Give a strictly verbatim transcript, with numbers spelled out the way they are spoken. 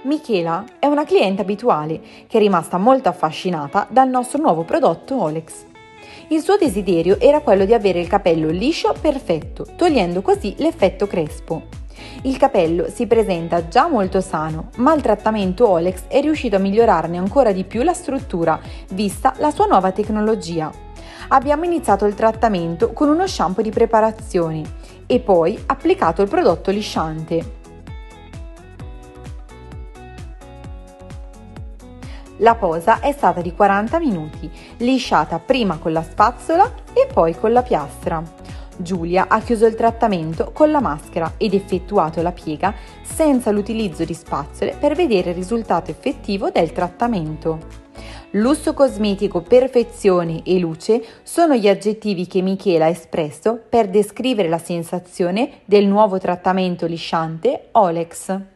Michela è una cliente abituale che è rimasta molto affascinata dal nostro nuovo prodotto Olex. Il suo desiderio era quello di avere il capello liscio perfetto, togliendo così l'effetto crespo. Il capello si presenta già molto sano, ma il trattamento Olex è riuscito a migliorarne ancora di più la struttura, vista la sua nuova tecnologia. Abbiamo iniziato il trattamento con uno shampoo di preparazione e poi applicato il prodotto lisciante. La posa è stata di quaranta minuti, lisciata prima con la spazzola e poi con la piastra. Giulia ha chiuso il trattamento con la maschera ed effettuato la piega senza l'utilizzo di spazzole per vedere il risultato effettivo del trattamento. Lusso cosmetico, perfezione e luce sono gli aggettivi che Michela ha espresso per descrivere la sensazione del nuovo trattamento lisciante Olex.